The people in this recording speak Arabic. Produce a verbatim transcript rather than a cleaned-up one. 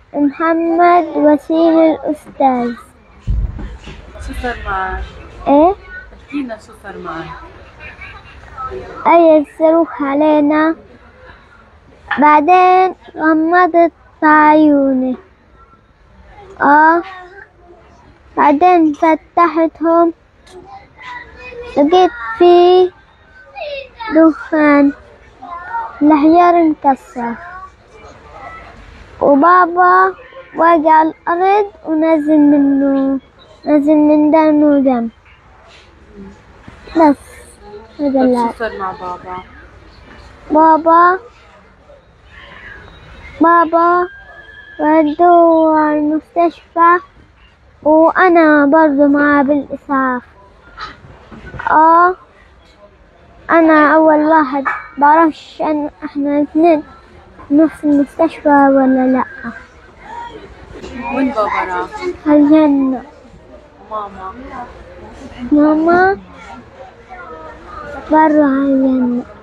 محمد وسيم الأستاذ. شو صار معك؟ إيه؟ احكينا شو صار معك؟ أي الصاروخ علينا، بعدين غمضت عيوني. آه بعدين فتحتهم، لقيت في دخان، الحجار انكسر، وبابا وقع على الأرض ونزل منه نزل من دمه دم. بس هذا اللي شو صار مع بابا؟ بابا بابا ودوه على المستشفى، وأنا برضو معاه بالإسعاف. آه أنا أول واحد بعرفش أن إحنا الاثنين نفس المستشفى ولا لأ. وين بابا راح؟ الجنة. ماما؟ ماما برا الجنة.